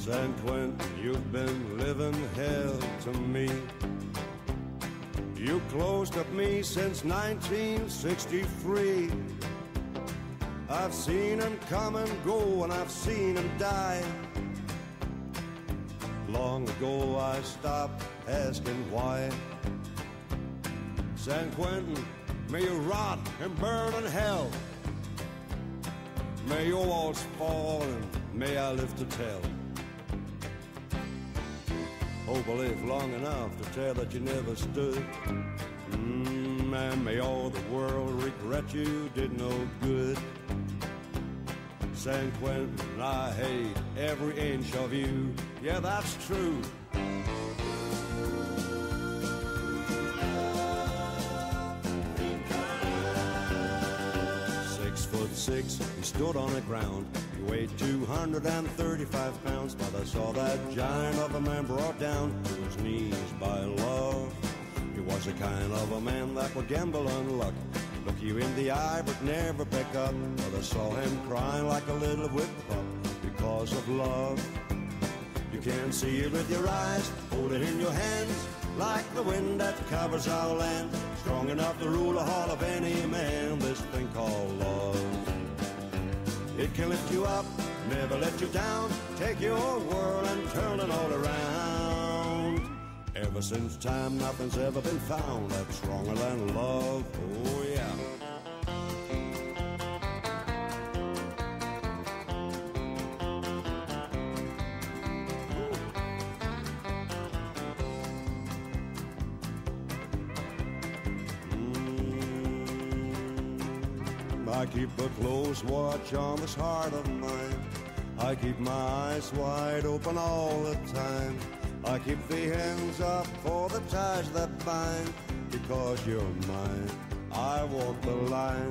San Quentin, you've been living hell to me. You closed up me since 1963. I've seen him come and go, and I've seen him die. Long ago I stopped asking why. San Quentin, may you rot and burn in hell. May your walls fall and may I live to tell. Hope I live long enough to tell that you never stood. And may all the world regret you did no good. San Quentin, I hate every inch of you. Yeah, that's true. 6'6", he stood on the ground. He weighed 235 pounds, but I saw that giant of a man brought down to his knees by love. He was the kind of a man that would gamble on luck, look you in the eye but never pick up. But I saw him crying like a little whipped pup because of love. You can't see it with your eyes, hold it in your hands, like the wind that covers our land, strong enough to rule the heart of any man, this thing called love. It can lift you up, never let you down, take your world and turn it all around. Ever since time, nothing's ever been found that's stronger than love, oh yeah. I keep a close watch on this heart of mine. I keep my eyes wide open all the time. I keep the hands up for the ties that bind. Because you're mine, I walk the line.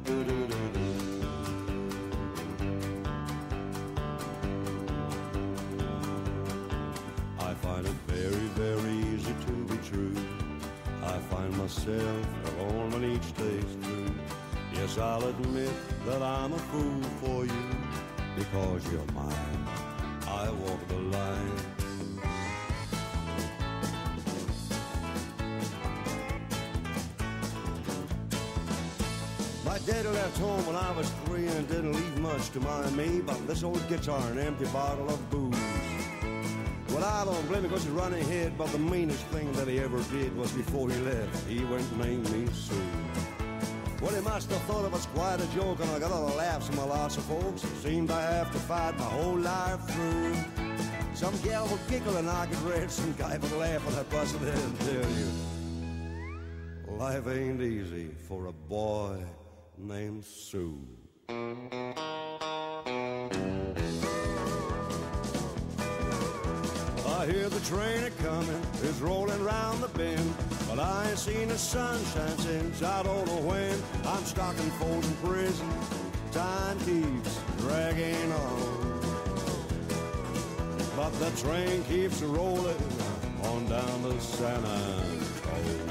I find it very, very easy to be true. I find myself alone when each day's through. Yes, I'll admit that I'm a fool for you. Because you're mine, I walk the line. My daddy left home when I was 3 and didn't leave much to mind me but this old guitar and an empty bottle of booze. Well, I don't blame him because he's running ahead, but the meanest thing that he ever did was before he left, he went and named me Sue. Well, he must have thought it was quite a joke, and I got all the laughs from a lot of folks. Seemed I have to fight my whole life through. Some gal would giggle and I could read, some guy would laugh and I busted in and tell you, life ain't easy for a boy named Sue. I hear the train a-comin', it's rolling round the bend, but I ain't seen the sunshine since I don't know when. I'm stuck in Folsom Prison, time keeps dragging on, but the train keeps rolling on down to San Antonio.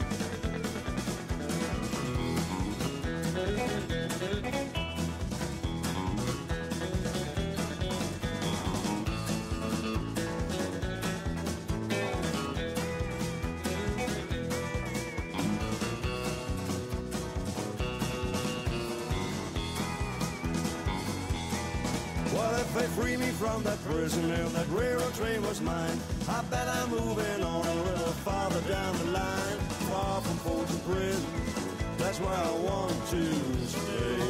Well, if they free me from that prison and that railroad train was mine, I bet I'm moving on a little farther down the line, far from Folsom Prison. That's where I want to stay.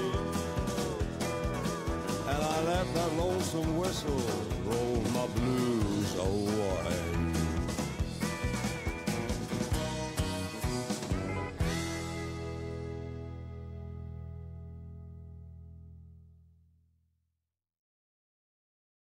And I let that lonesome whistle roll my blues away.